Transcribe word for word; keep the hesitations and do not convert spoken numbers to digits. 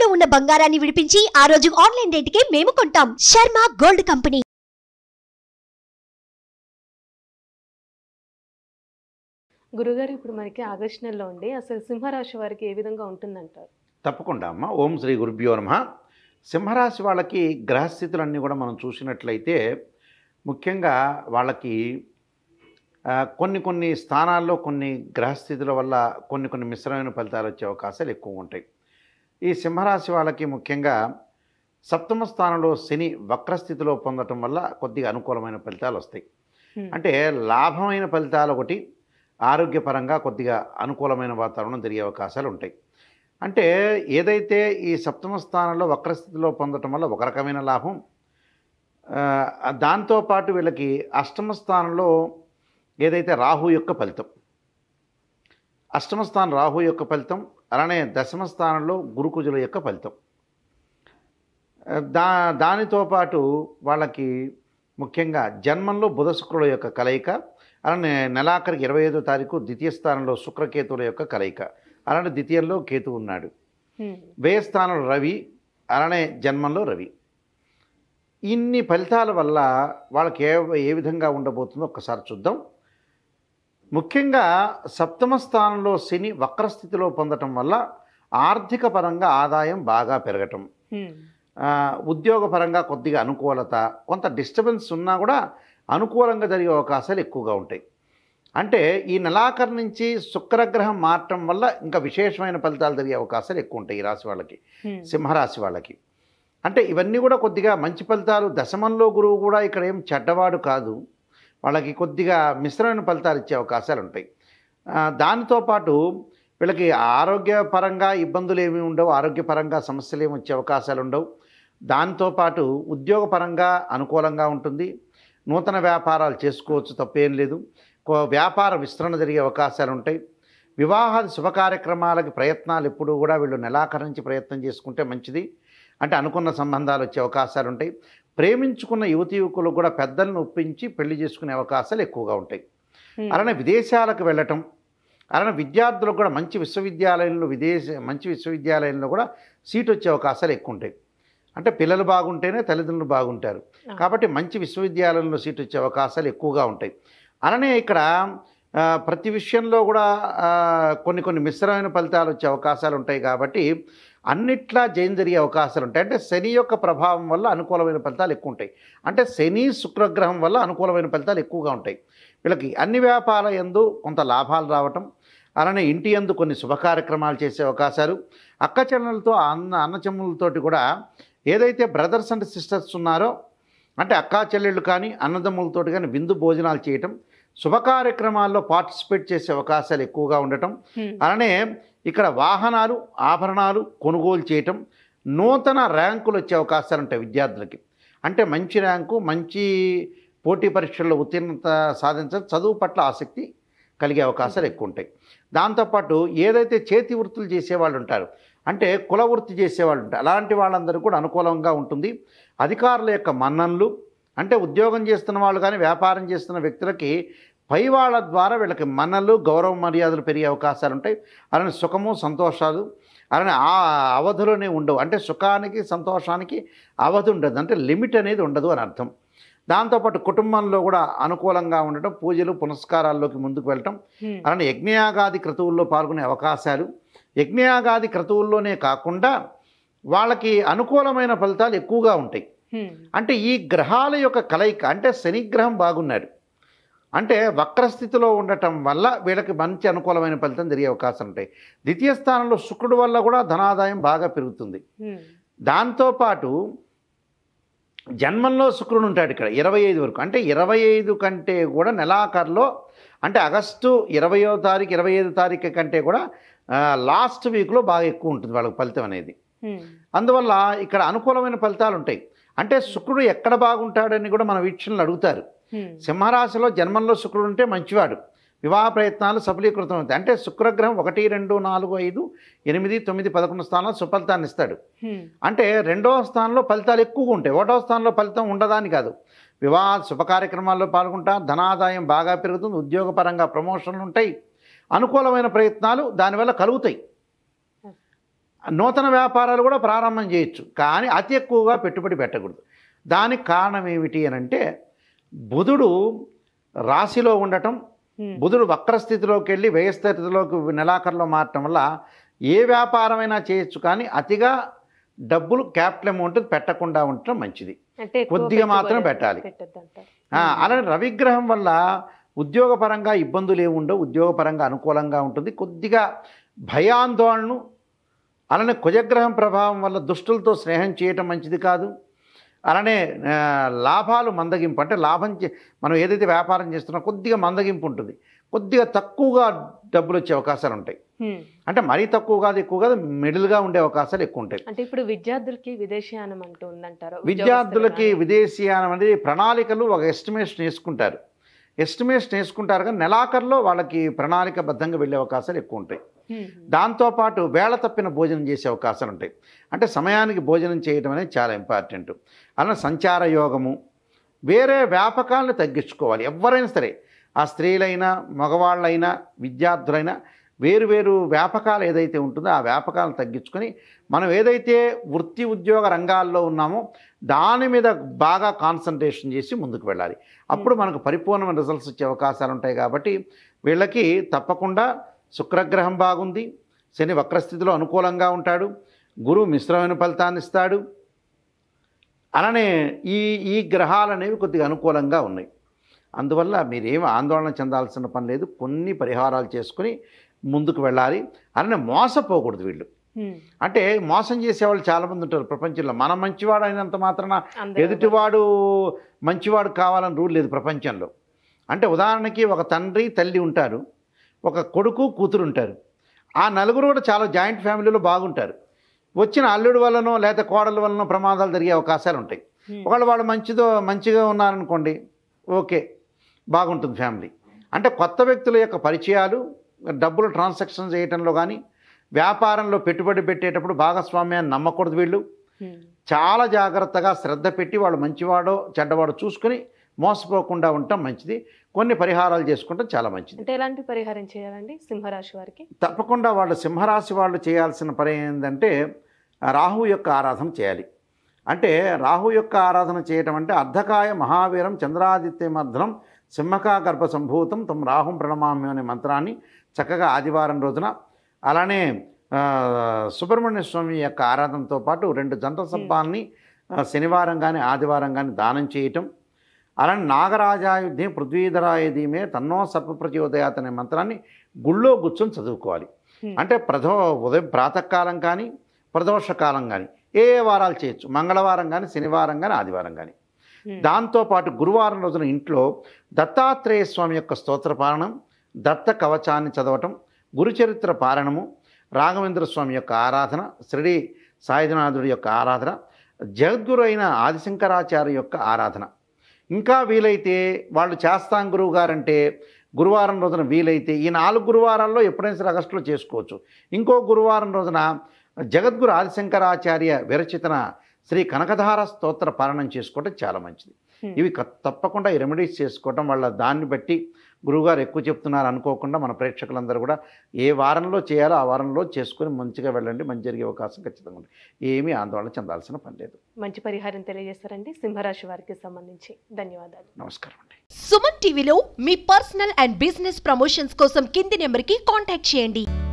తాకట్టులో ఉన్న బంగారాన్ని విడిపించి ఆ రోజు ఆన్లైన్ రేటుకే మేము కొంటాం. Sharma gold company. గురుగారు, ఇప్పుడు మనకి ఆగస్టు నెలలో ఉండి అసలు సింహరాశి వారికి ఏ విధంగా ఉంటుందంటారు? తప్పకుండా అమ్మ. ఓం శ్రీ గురుభ్యో నమః. సింహరాశి వాళ్ళకి గ్రహస్థితులన్నీ కూడా మనం చూసినట్లయితే ముఖ్యంగా వాళ్ళకి ఆ, కొన్ని కొన్ని స్థానాల్లో కొన్ని గ్రహస్థితుల వల్ల కొన్ని కొన్ని మిశ్రమైన ఫలితాలు వచ్చే అవకాశాలు ఎక్కువ ఉంటాయి. ఈ సింహరాశి వాళ్ళకి ముఖ్యంగా సప్తమ స్థానంలో శని వక్రస్థితిలో పొందటం వల్ల కొద్దిగా అనుకూలమైన ఫలితాలు వస్తాయి. అంటే లాభమైన ఫలితాలు ఒకటి, ఆరోగ్యపరంగా కొద్దిగా అనుకూలమైన వాతావరణం జరిగే అవకాశాలు ఉంటాయి. అంటే ఏదైతే ఈ సప్తమ స్థానంలో వక్రస్థితిలో పొందటం వల్ల ఒక రకమైన లాభం, దాంతోపాటు వీళ్ళకి అష్టమ స్థానంలో ఏదైతే రాహు యొక్క ఫలితం, అష్టమ స్థానం రాహు యొక్క ఫలితం, అలానే దశమ స్థానంలో గురుకుజుల యొక్క ఫలితం. దా దానితో పాటు వాళ్ళకి ముఖ్యంగా జన్మంలో బుధ శుక్రుల యొక్క కలయిక, అలానే నెలాఖరికి ఇరవై ఐదో తారీఖు ద్వితీయ స్థానంలో శుక్రకేతువుల యొక్క కలయిక, అలానే ద్వితీయంలో కేతు ఉన్నాడు. వ్యయ స్థానంలో రవి, అలానే జన్మంలో రవి. ఇన్ని ఫలితాల వల్ల వాళ్ళకి ఏ ఏ విధంగా ఉండబోతుందో ఒక్కసారి చూద్దాం. ముఖ్యంగా సప్తమ స్థానంలో శని వక్రస్థితిలో పొందటం వల్ల ఆర్థిక పరంగా ఆదాయం బాగా పెరగటం, ఉద్యోగపరంగా కొద్దిగా అనుకూలత, కొంత డిస్టర్బెన్స్ ఉన్నా కూడా అనుకూలంగా జరిగే అవకాశాలు ఎక్కువగా ఉంటాయి. అంటే ఈ నెలాఖరు నుంచి శుక్రగ్రహం మారటం వల్ల ఇంకా విశేషమైన ఫలితాలు జరిగే అవకాశాలు ఎక్కువ ఉంటాయి ఈ రాశి వాళ్ళకి, సింహరాశి వాళ్ళకి. అంటే ఇవన్నీ కూడా కొద్దిగా మంచి ఫలితాలు. దశమంలో గురువు కూడా ఇక్కడ ఏం చెడ్డవాడు కాదు, వాళ్ళకి కొద్దిగా మిశ్రమైన ఫలితాలు ఇచ్చే అవకాశాలు ఉంటాయి. దానితో పాటు వీళ్ళకి ఆరోగ్యపరంగా ఇబ్బందులు ఏమీ ఉండవు, ఆరోగ్యపరంగా సమస్యలు ఏమి వచ్చే అవకాశాలు ఉండవు. దాంతోపాటు ఉద్యోగపరంగా అనుకూలంగా ఉంటుంది, నూతన వ్యాపారాలు చేసుకోవచ్చు, తప్పేం లేదు. వ్యాపార విస్తరణ జరిగే అవకాశాలు ఉంటాయి. వివాహాది శుభ కార్యక్రమాలకి ప్రయత్నాలు ఎప్పుడూ కూడా వీళ్ళు నెలాఖరు నుంచి ప్రయత్నం చేసుకుంటే మంచిది. అంటే అనుకున్న సంబంధాలు వచ్చే అవకాశాలు ఉంటాయి. ప్రేమించుకున్న యువతి యువకులు కూడా పెద్దలను ఒప్పించి పెళ్లి చేసుకునే అవకాశాలు ఎక్కువగా ఉంటాయి. అలానే విదేశాలకు వెళ్ళటం, అలానే విద్యార్థులకు కూడా మంచి విశ్వవిద్యాలయంలో విదేశ మంచి విశ్వవిద్యాలయంలో కూడా సీట్ వచ్చే అవకాశాలు ఎక్కువ ఉంటాయి. అంటే పిల్లలు బాగుంటేనే తల్లిదండ్రులు బాగుంటారు కాబట్టి మంచి విశ్వవిద్యాలయంలో సీట్ వచ్చే అవకాశాలు ఎక్కువగా ఉంటాయి. అలానే ఇక్కడ ప్రతి విషయంలో కూడా కొన్ని కొన్ని మిశ్రమైన ఫలితాలు వచ్చే అవకాశాలు ఉంటాయి. కాబట్టి అన్నిట్లా జయం జరిగే అవకాశాలు ఉంటాయి. అంటే శని యొక్క ప్రభావం వల్ల అనుకూలమైన ఫలితాలు ఎక్కువ ఉంటాయి. అంటే శని శుక్రగ్రహం వల్ల అనుకూలమైన ఫలితాలు ఎక్కువగా ఉంటాయి. వీళ్ళకి అన్ని వ్యాపారాల యందు కొంత లాభాలు రావటం, అలానే ఇంటి యందు కొన్ని శుభ కార్యక్రమాలు చేసే అవకాశాలు, అక్క చెల్లెలతో అన్న అన్నచెమ్ములతోటి కూడా ఏదైతే బ్రదర్స్ అండ్ సిస్టర్స్ ఉన్నారో అంటే అక్కా చెల్లెళ్ళు కానీ అన్నదమ్ములతోటి కానీ విందు భోజనాలు చేయటం, శుభ కార్యక్రమాల్లో పార్టిసిపేట్ చేసే అవకాశాలు ఎక్కువగా ఉండటం, అలానే ఇక్కడ వాహనాలు ఆభరణాలు కొనుగోలు చేయటం, నూతన ర్యాంకులు వచ్చే అవకాశాలు ఉంటాయి విద్యార్థులకి. అంటే మంచి ర్యాంకు, మంచి పోటీ పరీక్షల్లో ఉత్తీర్ణత సాధించడం, చదువు పట్ల ఆసక్తి కలిగే అవకాశాలు ఎక్కువ ఉంటాయి. దాంతోపాటు ఏదైతే చేతి వృత్తులు చేసేవాళ్ళు ఉంటారు, అంటే కుల వృత్తి చేసేవాళ్ళు ఉంటారు, అలాంటి వాళ్ళందరూ కూడా అనుకూలంగా ఉంటుంది. అధికారుల యొక్క మన్ననలు, అంటే ఉద్యోగం చేస్తున్న వాళ్ళు కానీ వ్యాపారం చేస్తున్న వ్యక్తులకి పై వాళ్ళ ద్వారా వీళ్ళకి మన్నలు గౌరవ మర్యాదలు పెరిగే అవకాశాలు ఉంటాయి. అలానే సుఖము సంతోషాలు, అలానే ఆ అవధులనే ఉండవు. అంటే సుఖానికి సంతోషానికి అవధి ఉండదు, అంటే లిమిట్ అనేది ఉండదు అని అర్థం. దాంతోపాటు కుటుంబంలో కూడా అనుకూలంగా ఉండటం, పూజలు పునస్కారాల్లోకి ముందుకు వెళ్ళటం, అలానే యజ్ఞయాగాది క్రతువుల్లో పాల్గొనే అవకాశాలు. యజ్ఞయాగాది క్రతువుల్లోనే కాకుండా వాళ్ళకి అనుకూలమైన ఫలితాలు ఎక్కువగా ఉంటాయి. అంటే ఈ గ్రహాల యొక్క కలయిక, అంటే శనిగ్రహం బాగున్నాడు అంటే వక్రస్థితిలో ఉండటం వల్ల వీళ్ళకి మంచి అనుకూలమైన ఫలితం జరిగే అవకాశం ఉంటాయి. ద్వితీయ స్థానంలో శుక్రుడు వల్ల కూడా ధనాదాయం బాగా పెరుగుతుంది. దాంతోపాటు జన్మంలో శుక్రుడు ఉంటాడు ఇక్కడ ఇరవై ఐదు వరకు. అంటే ఇరవై ఐదు కంటే కూడా నెలాఖరులో, అంటే ఆగస్టు ఇరవయో తారీఖు ఇరవై ఐదు తారీఖు కంటే కూడా లాస్ట్ వీక్లో బాగా ఎక్కువ ఉంటుంది వాళ్ళకి ఫలితం అనేది. అందువల్ల ఇక్కడ అనుకూలమైన ఫలితాలు ఉంటాయి. అంటే శుక్రుడు ఎక్కడ బాగుంటాడని కూడా మన వీక్షణలు అడుగుతారు. సింహరాశిలో జన్మంలో శుక్రుడు ఉంటే మంచివాడు, వివాహ ప్రయత్నాలు సఫలీకృతం అవుతాయి. అంటే శుక్రగ్రహం ఒకటి రెండు నాలుగు ఐదు ఎనిమిది తొమ్మిది పదకొండు స్థానాల్లో సుఫలితాన్ని ఇస్తాడు. అంటే రెండవ స్థానంలో ఫలితాలు ఎక్కువగా ఉంటాయి, ఒకటవ స్థానంలో ఫలితం ఉండదని కాదు. వివాహ శుభ కార్యక్రమాల్లో పాల్గొంటా, ధనాదాయం బాగా పెరుగుతుంది, ఉద్యోగపరంగా ప్రమోషన్లు ఉంటాయి, అనుకూలమైన ప్రయత్నాలు దానివల్ల కలుగుతాయి. నూతన వ్యాపారాలు కూడా ప్రారంభం చేయొచ్చు, కానీ అతి ఎక్కువగా పెట్టుబడి పెట్టకూడదు. దానికి కారణం ఏమిటి అని అంటే బుధుడు రాశిలో ఉండటం, బుధుడు వక్రస్థితిలోకి వెళ్ళి వ్యయస్థితిలోకి నెలాఖరులో మారటం వల్ల ఏ వ్యాపారమైనా చేయొచ్చు, కానీ అతిగా డబ్బులు క్యాపిటల్ అమౌంట్ పెట్టకుండా ఉండటం మంచిది, కొద్దిగా మాత్రం పెట్టాలి. అలానే రవిగ్రహం వల్ల ఉద్యోగపరంగా ఇబ్బందులు ఏమి ఉండవు, ఉద్యోగపరంగా అనుకూలంగా ఉంటుంది. కొద్దిగా భయాందోళనలు, అలానే కుజగ్రహం ప్రభావం వల్ల దుష్టులతో స్నేహం చేయటం మంచిది కాదు. అలానే లాభాలు మందగింపు, అంటే లాభం చే మనం ఏదైతే వ్యాపారం చేస్తున్నామో కొద్దిగా మందగింపు ఉంటుంది, కొద్దిగా తక్కువగా డబ్బులు వచ్చే అవకాశాలు ఉంటాయి. అంటే మరీ తక్కువ కాదు, ఎక్కువ కాదు, మిడిల్గా ఉండే అవకాశాలు ఎక్కువ ఉంటాయి. అంటే ఇప్పుడు విద్యార్థులకి విదేశీయానం అంటూ ఉందంటారు. విద్యార్థులకి విదేశీయానం అనేది ప్రణాళికలు ఒక ఎస్టిమేషన్ వేసుకుంటారు ఎస్టిమేషన్ వేసుకుంటారు కానీ నెలాఖరులో వాళ్ళకి ప్రణాళికబద్ధంగా వెళ్ళే అవకాశాలు ఎక్కువ ఉంటాయి. దాంతోపాటు వేళ తప్పిన భోజనం చేసే అవకాశాలు ఉంటాయి. అంటే సమయానికి భోజనం చేయడం అనేది చాలా ఇంపార్టెంట్. అలా సంచార యోగము, వేరే వ్యాపకాలను తగ్గించుకోవాలి. ఎవరైనా సరే, ఆ స్త్రీలైనా మగవాళ్ళైనా విద్యార్థులైనా వేరు వేరు వ్యాపకాలు ఏదైతే ఉంటుందో ఆ వ్యాపకాలను తగ్గించుకొని మనం ఏదైతే వృత్తి ఉద్యోగ రంగాల్లో ఉన్నామో దాని మీద బాగా కాన్సన్ట్రేషన్ చేసి ముందుకు వెళ్ళాలి. అప్పుడు మనకు పరిపూర్ణమైన రిజల్ట్స్ వచ్చే అవకాశాలు ఉంటాయి. కాబట్టి వీళ్ళకి తప్పకుండా శుక్రగ్రహం బాగుంది, శని వక్రస్థితిలో అనుకూలంగా ఉంటాడు, గురువు మిశ్రమైన ఫలితాన్ని ఇస్తాడు. అలానే ఈ ఈ గ్రహాలు అనేవి కొద్దిగా అనుకూలంగా ఉన్నాయి. అందువల్ల మీరేమి ఆందోళన చెందాల్సిన పని లేదు. కొన్ని పరిహారాలు చేసుకుని ముందుకు వెళ్ళాలి. అలానే మోసపోకూడదు వీళ్ళు. అంటే మోసం చేసేవాళ్ళు చాలామంది ఉంటారు ప్రపంచంలో. మనం మంచివాడు అయినంత మాత్రాన ఎదుటివాడు మంచివాడు కావాలని రూల్ లేదు ప్రపంచంలో. అంటే ఉదాహరణకి ఒక తండ్రి తల్లి ఉంటారు, ఒక కొడుకు కూతురు ఉంటారు. ఆ నలుగురు కూడా చాలా జాయింట్ ఫ్యామిలీలో బాగుంటారు. వచ్చిన అల్లుడి వల్లనో లేదా కోడల వల్లనో ప్రమాదాలు జరిగే అవకాశాలు ఉంటాయి. ఒకవేళ వాళ్ళు మంచిదో మంచిగా ఉన్నారనుకోండి, ఓకే, బాగుంటుంది ఫ్యామిలీ. అంటే కొత్త వ్యక్తుల యొక్క పరిచయాలు, డబ్బులు ట్రాన్సాక్షన్ చేయటంలో కానీ వ్యాపారంలో పెట్టుబడి పెట్టేటప్పుడు భాగస్వామ్యాన్ని నమ్మకూడదు. వీళ్ళు చాలా జాగ్రత్తగా శ్రద్ధ పెట్టి వాళ్ళు మంచివాడో చెడ్డవాడో చూసుకుని మోసపోకుండా ఉండటం మంచిది. కొన్ని పరిహారాలు చేసుకుంటాం చాలా మంచిది. అంటే ఎలాంటి పరిహారం చేయాలండి సింహరాశి వారికి? తప్పకుండా వాళ్ళు సింహరాశి వాళ్ళు చేయాల్సిన పని ఏంటంటే రాహు యొక్క ఆరాధన చేయాలి. అంటే రాహు యొక్క ఆరాధన చేయటం అంటే అర్ధకాయ మహావీరం చంద్రాదిత్యమర్ధనం సింహకా గర్భ సంభూతం తమ రాహుం ప్రణమామ్యం అనే మంత్రాన్ని చక్కగా ఆదివారం రోజున, అలానే సుబ్రహ్మణ్య స్వామి యొక్క ఆరాధనతో పాటు రెండు జంట సబ్బాల్ని శనివారం కానీ ఆదివారం కానీ దానం చేయటం, అలానే నాగరాజాయుద్ధే పృథ్వీధరాయుధీమే తన్నో సర్ప ప్రచోదయాత్ అనే మంత్రాన్ని గుళ్ళో కూర్చొని చదువుకోవాలి. అంటే ప్రదో ఉదయం ప్రాతకాలం కానీ ప్రదోషకాలం కానీ ఏ వారాలు చేయొచ్చు, మంగళవారం కానీ శనివారం కానీ ఆదివారం కానీ. దాంతోపాటు గురువారం రోజున ఇంట్లో దత్తాత్రేయ స్వామి యొక్క స్తోత్ర పారణం, దత్త కవచాన్ని చదవటం, గురుచరిత్ర పారణము, రాఘవేంద్ర స్వామి యొక్క ఆరాధన, షిరిడి సాయినాథుడి యొక్క ఆరాధన, జగద్గురు అయిన ఆదిశంకరాచార్య యొక్క ఆరాధన. ఇంకా వీలైతే వాళ్ళు చేస్తాం గురువు గారంటే గురువారం రోజున వీలైతే ఈ నాలుగు గురువారాల్లో ఎప్పుడైనా సరే ఆగస్టులో చేసుకోవచ్చు. ఇంకో గురువారం రోజున జగద్గురు ఆదిశంకరాచార్య విరచితన శ్రీ కనకధార స్తోత్ర పారణం చేసుకోవటం చాలా మంచిది. ఇవి తప్పకుండా ఈ రెమెడీస్ చేసుకోవటం వల్ల దాన్ని బట్టి గురువుగారు ఎక్కువ చెప్తున్నారు అనుకోకుండా మన ప్రేక్షకులందరూ కూడా ఏ వారంలో చేయాలో ఆ వారంలో చేసుకుని మంచిగా వెళ్ళండి. మంచి జరిగే అవకాశం ఖచ్చితంగా ఉంది. ఏమీ ఆందోళన చెందాల్సిన పని లేదు. మంచి పరిహారం తెలియజేస్తారండి సింహరాశి వారికి సంబంధించి. ధన్యవాదాలు. నమస్కారం అండి. సుమన్ టీవీలో మీ పర్సనల్ అండ్ బిజినెస్ ప్రమోషన్స్ కోసం కింది నెంబర్కి కాంటాక్ట్ చేయండి.